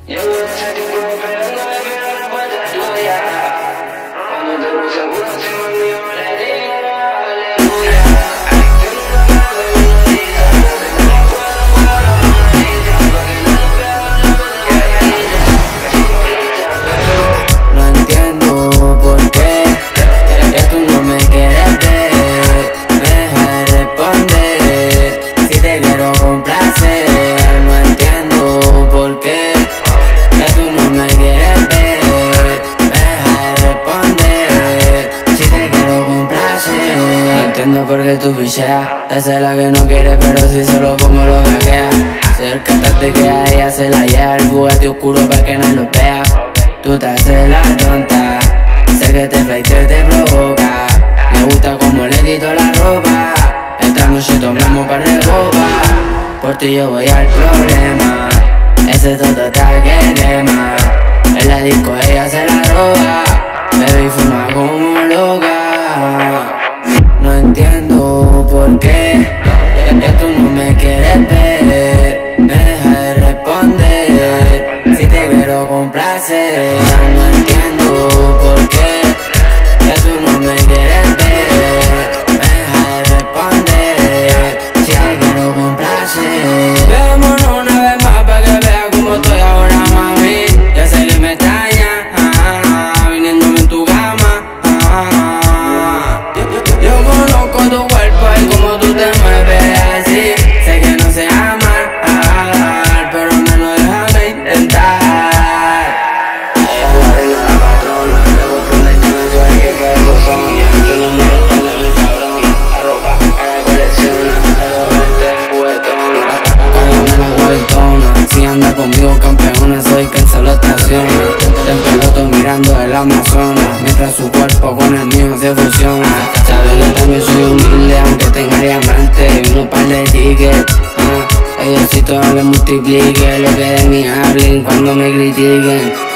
Llevo ese tiempo esperando de ver la respuesta tuya. Cuando te puse por encima mío le dije aleluya. Que nunca me hago una lista, que no puedo jugar a una lista, porque no le pego la botella. No entiendo por qué que tú no me quieres ver. Me dejas de responder si te quiero complacer. No entiendo por qué que tú no me quieres ver. Me dejas de responder si te quiero complacer. No entiendo por qué tú picheas. Esa es la que no quiere, pero si se lo pongo lo gaguea. Cerca te queda, ella se la lleva. El Bugatti oscuro pa' que no lo vea. Tú te haces la tonta, sé que te fleite te provoca. Me gusta como le quito la ropa. Esta noche tomamos par de copas. Por ti yo voy al problema. Ese toto está que quema. En la disco ella se la roba. Bebe y fuma como loca. No entiendo por qué que tú no me quieres ver. Me dejas de responder si te quiero complacer. No entiendo por qué que tú no me quieres ver. Me dejas de responder si te quiero complacer. Veámonos una vez más pa' que veas cómo estoy ahora, mami. Ya sé que me extrañas, viniéndome en tu cama. Yo conozco tu cuerpo y cómo tú te mueves así. Sé que no se ama, pero no lo déjame intentar. Ella es la reina, la patrona, le gusta un descanso, hay que caer bozona. Yo no me respondo a mi cabrona, la ropa que me colecciona, el verte juguetona. Cuando me la vueltona, si anda conmigo campeona, soy quien se lo estaciona. Te peloto mirando el Amazonas, mientras su cuerpo con el mío se fusiona. Sabe que también soy humilde, aunque tenga diamante y unos par de tickets. Diosito no le multiplique lo que de mí hablen cuando me critiquen.